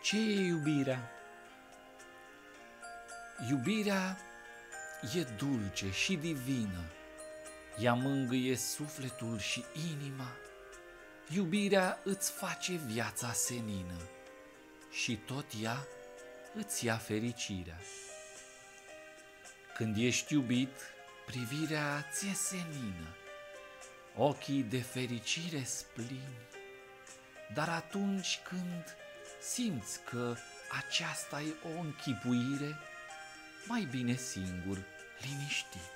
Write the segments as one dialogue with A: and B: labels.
A: Ce e iubirea? Iubirea e dulce și divină, ea mângâie sufletul și inima. Iubirea îți face viața senină și tot ea îți ia fericirea. Când ești iubit, privirea ți-e senină, ochii de fericire splini, dar atunci când simți că aceasta e o închipuire, mai bine singur, liniștit.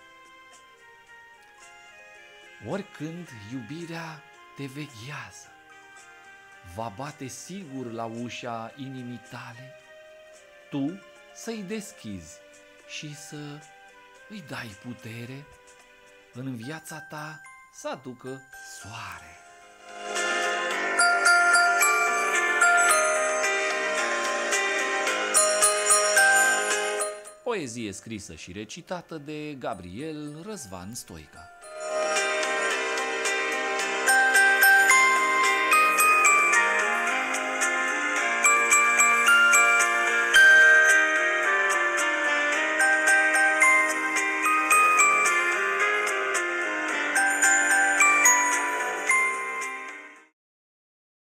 A: Oricând iubirea te veghează, va bate sigur la ușa inimii tale, tu să-i deschizi și să îi dai putere în viața ta să aducă soare. Poezie scrisă și recitată de Gabriel Răzvan Stoica.